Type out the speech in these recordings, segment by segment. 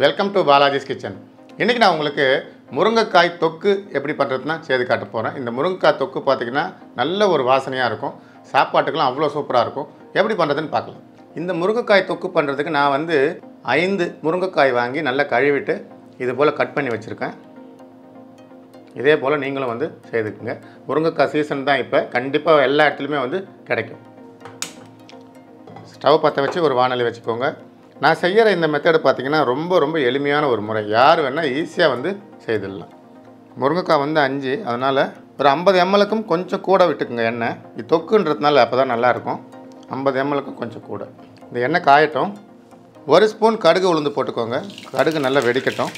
Welcome to Balaji's kitchen. இன்றைக்கி நான் உங்களுக்கு முருங்கைக்காய் தொக்கு எப்படி பண்ணுறதுனா செய்து காட்ட போகிறேன். இந்த முருங்கைக்காய் தொக்கு பார்த்திங்கன்னா நல்ல ஒரு வாசனையாக இருக்கும், சாப்பாட்டுக்கெலாம் அவ்வளோ சூப்பராக இருக்கும். எப்படி பண்ணுறதுன்னு பார்க்கலாம். இந்த முருங்கைக்காய் தொக்கு பண்ணுறதுக்கு நான் 5 முருங்கைக்காய் வாங்கி நல்லா கழுவிட்டு இது போல் கட் பண்ணி வச்சுருக்கேன். இதே போல் நீங்களும் செய்துக்குங்க. முருங்கைக்காய் சீசன் தான், இப்போ கண்டிப்பாக எல்லா இடத்துலையுமே கிடைக்கும். ஸ்டவ் பற்ற வச்சு ஒரு வானொலி வச்சுக்கோங்க. நான் செய்கிற இந்த மெத்தடு பார்த்திங்கன்னா ரொம்ப எளிமையான ஒரு முறை. யார் வேணால் ஈஸியாக செய்திடலாம். முருங்கைக்காய் 5, அதனால் ஒரு 50 mlக்கும் கொஞ்சம் கூட விட்டுக்குங்க எண்ணெய். இது தொக்குன்றதுனால அப்போ தான் நல்லாயிருக்கும். 50 mlக்கும் கொஞ்சம் கூட. இந்த எண்ணெய் காயட்டும். 1 ஸ்பூன் கடுகு உளுந்து போட்டுக்கோங்க. கடுகு நல்லா வெடிக்கட்டும்.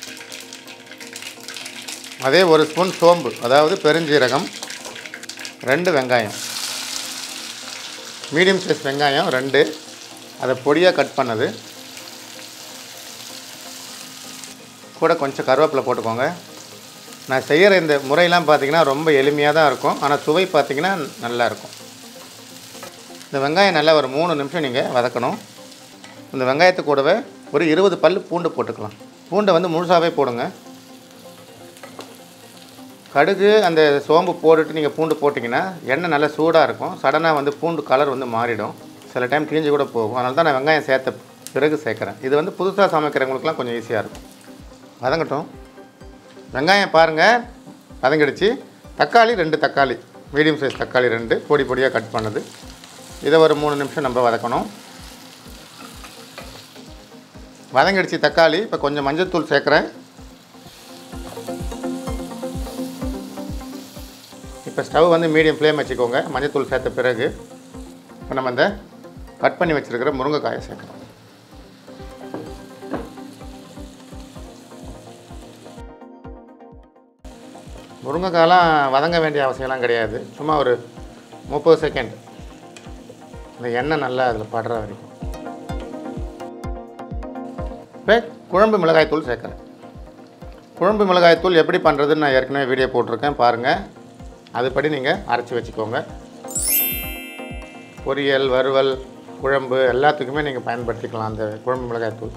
அதே 1 ஸ்பூன் சோம்பு, அதாவது பெருஞ்சீரகம், 2 வெங்காயம், மீடியம் சைஸ் வெங்காயம் 2, அதை பொடியாக கட் பண்ணது, கூட கொஞ்சம் கருவேப்பிலை போட்டுக்கோங்க. நான் செய்கிற இந்த முறையெல்லாம் பார்த்திங்கன்னா ரொம்ப எளிமையாக தான் இருக்கும், ஆனால் சுவை பார்த்திங்கன்னா நல்லாயிருக்கும். இந்த வெங்காயம் நல்லா ஒரு 3 நிமிஷம் நீங்கள் வதக்கணும். இந்த வெங்காயத்து கூடவே ஒரு 20 பல் பூண்டு போட்டுக்கலாம். பூண்டை முழுசாகவே போடுங்க. கடுகு அந்த சோம்பு போட்டுட்டு நீங்கள் பூண்டு போட்டிங்கன்னா எண்ணெய் நல்லா சூடாக இருக்கும். சடனாக பூண்டு கலர் மாறிடும், சில டைம் கிழிஞ்சு கூட போகும். அதனால தான் நான் வெங்காயம் சேர்த்த பிறகு சேர்க்குறேன். இது புதுசாக சமைக்கிறவங்களுக்குலாம் கொஞ்சம் ஈஸியாக இருக்கும். வதங்கட்டும். வெங்காயம் பாருங்கள் வதங்கிடுச்சு. தக்காளி 2 தக்காளி, மீடியம் சைஸ் தக்காளி 2 பொடியாக கட் பண்ணது. இதை ஒரு 3 நிமிஷம் நம்ம வதக்கணும். வதங்கிடுச்சு தக்காளி. இப்போ கொஞ்சம் மஞ்சள்தூள் சேர்க்குறேன். இப்போ ஸ்டவ் மீடியம் ஃப்ளேம் வச்சுக்கோங்க. மஞ்சள்தூள் சேர்த்த பிறகு இப்போ நம்ம இந்த கட் பண்ணி வச்சுருக்கிற முருங்கைக்காயை சேர்க்குறோம். முருங்கைக்காயெலாம் வதங்க வேண்டிய அவசியம்லாம் கிடையாது. சும்மா ஒரு 30 செகண்ட் இந்த எண்ணெய் நல்லா அதில் படுற வரைக்கும். இப்போ குழம்பு மிளகாய்த்தூள் சேர்க்குறேன். குழம்பு மிளகாய்த்தூள் எப்படி பண்ணுறதுன்னு நான் ஏற்கனவே வீடியோ போட்டிருக்கேன், பாருங்கள். அதுபடி நீங்கள் அரைச்சி வச்சுக்கோங்க. பொரியல், வறுவல், குழம்பு எல்லாத்துக்குமே நீங்கள் பயன்படுத்திக்கலாம் அந்த குழம்பு மிளகாய்த்தூள்.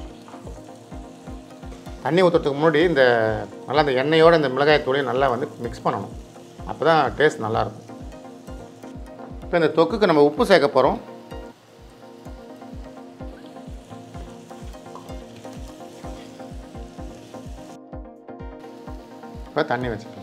தண்ணி ஊற்றுறதுக்கு முன்னாடி நல்லா அந்த எண்ணெயோடு இந்த மிளகாய்த்தூளையும் நல்லா மிக்ஸ் பண்ணணும். அப்போ தான் டேஸ்ட் நல்லாயிருக்கும். இப்போ இந்த தொக்குக்கு நம்ம உப்பு சேர்க்க போகிறோம். இப்போ தண்ணி வச்சுக்கலாம்.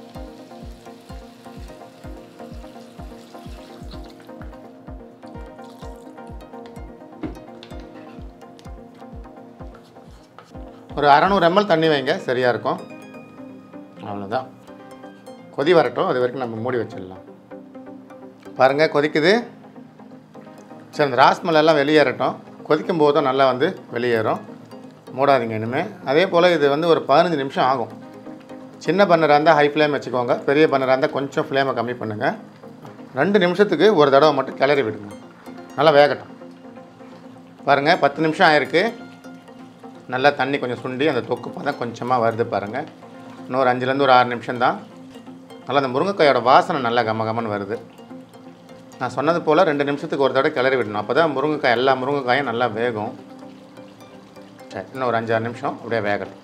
ஒரு 600 ml தண்ணி வைங்க, சரியாக இருக்கும். அவ்வளோதான். கொதி வரட்டும், அது வரைக்கும் நம்ம மூடி வச்சிடலாம். பாருங்கள் கொதிக்குது. சரி, இந்த ராஸ்மலெல்லாம் வெளியேறட்டும். கொதிக்கும் போதும் நல்லா வெளியேறும். மூடாதீங்க இனிமேல். அதே போல் இது ஒரு 15 நிமிஷம் ஆகும். சின்ன பன்னராக இருந்தால் ஹை ஃப்ளேம் வச்சுக்கோங்க, பெரிய பன்னராக இருந்தால் கொஞ்சம் ஃப்ளேமை கம்மி பண்ணுங்கள். 2 நிமிஷத்துக்கு ஒரு தடவை மட்டும் கிளறி விடுங்க, நல்லா வேகட்டும். பாருங்கள் 10 நிமிஷம் ஆயிருக்கு. நல்லா தண்ணி கொஞ்சம் சுண்டி அந்த தொக்கு பதம் கொஞ்சமாக வருது பாருங்கள். இன்னொரு 5லேருந்து ஒரு 6 நிமிஷம் தான். நல்லா அந்த முருங்கைக்காயோட வாசனை நல்லா கமகமன்னு வருது. நான் சொன்னது போல் 2 நிமிஷத்துக்கு ஒரு தடவை கிளறி விடணும். அப்போ தான் முருங்கைக்காய் எல்லா முருங்கைக்காயும் நல்லா வேகும். சரி, இன்னும் ஒரு 5-6 நிமிஷம் அப்படியே வேகட்டும்.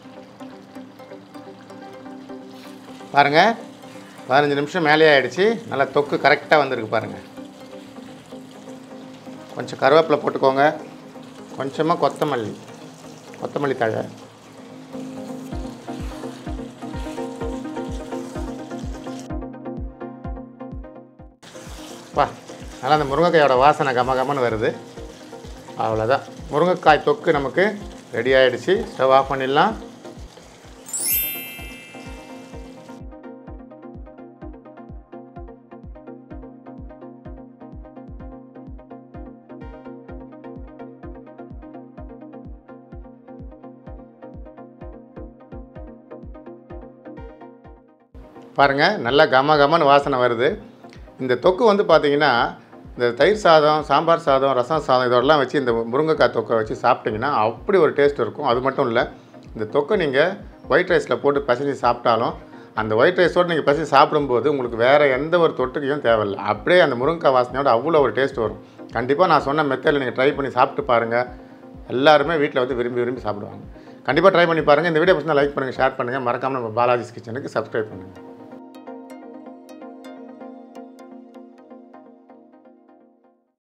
பாருங்கள் 15 நிமிஷம் மேலே ஆகிடுச்சு. நல்லா தொக்கு கரெக்டாக வந்திருக்கு பாருங்கள். கொஞ்சம் கருவேப்பிலை போட்டுக்கோங்க, கொஞ்சமாக கொத்தமல்லி தழை, நல்லா அந்த முருங்கைக்காயோட வாசனை கமகமன்னு வருது. அவ்வளோதான், முருங்கைக்காய் தொக்கு நமக்கு ரெடி ஆகிடுச்சு. ஸ்டவ் ஆஃப் பண்ணிடலாம். பாருங்கள் நல்லா கமகமன்னு வாசனை வருது. இந்த தொக்கு பார்த்திங்கன்னா இந்த தயிர் சாதம், சாம்பார் சாதம், ரசம் சாதம் இதெல்லாம் வச்சு இந்த முருங்கைக்காய் தொக்கை வச்சு சாப்பிட்டிங்கன்னா அப்படி ஒரு டேஸ்ட் இருக்கும். அது மட்டும் இல்லை, இந்த தொக்கை நீங்கள் ஒயிட் ரைஸில் போட்டு பசஞ்சு சாப்பிட்டாலும் அந்த ஒயிட் ரைஸோடு நீங்கள் பசஞ்சு சாப்பிடும்போது உங்களுக்கு வேறு எந்த ஒரு தொட்டுக்கையும் தேவையில்லை. அப்படியே அந்த முருங்கைக்காய் வாசனையோட அவ்வளோ ஒரு டேஸ்ட் வரும். கண்டிப்பாக நான் சொன்ன மெத்தடில் நீங்கள் ட்ரை பண்ணி சாப்பிட்டு பாருங்கள். எல்லாருமே வீட்டில் வந்து விரும்பி விரும்பி சாப்பிடுவாங்க. கண்டிப்பாக ட்ரை பண்ணி பாருங்கள். இந்த வீடியோ பிடிச்சா லைக் பண்ணுங்கள், ஷேர் பண்ணுங்கள். மறக்காமல் நம்ம பாலாஜிஸ் கிச்சனுக்கு சப்ஸ்கிரைப் பண்ணுங்கள்.